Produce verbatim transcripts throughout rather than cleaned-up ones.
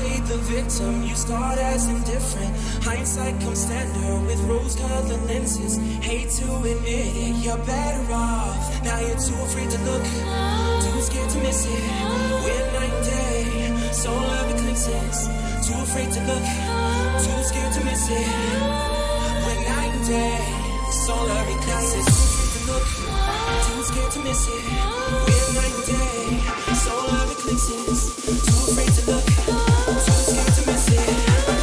played the victim, you start as indifferent. Hindsight comes standard with rose-colored lenses. Hate to admit it, you're better off. Now you're too afraid to look, too scared to miss it. We're night and day, solar eclipses. Too afraid to look, too scared to miss it. We're night and day, solar eclipses. Too afraid to look, too scared to miss it. We're night and day, solar eclipses. Too afraid to look, too scared to miss it.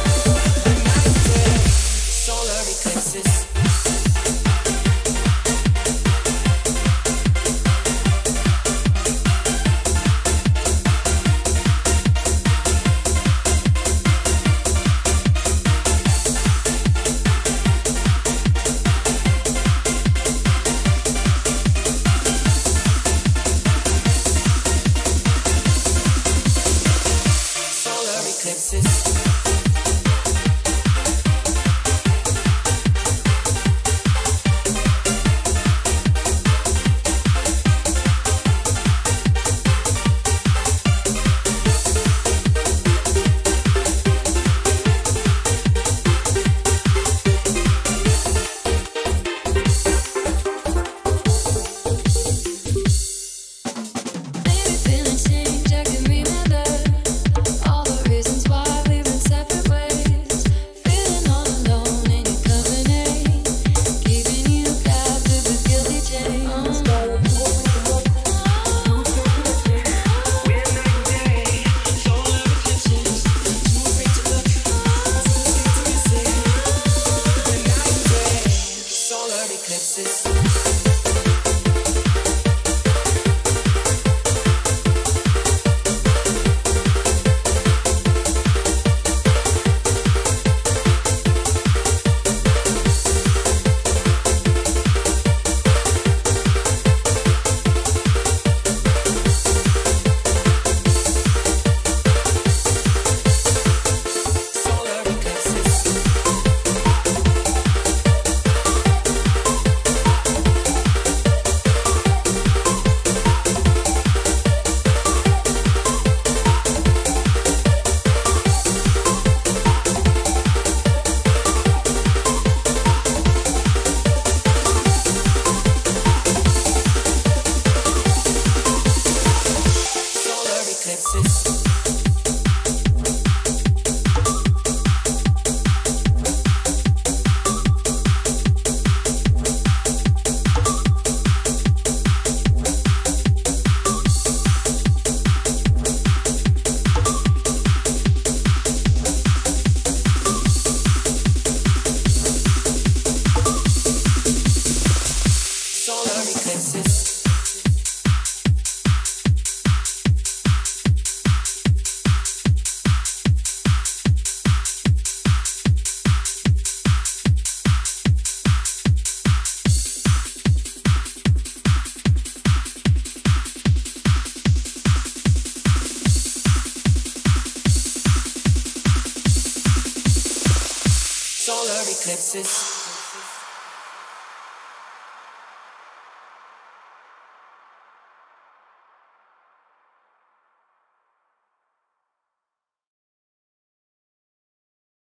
We're night and day, solar eclipses. Eclipses.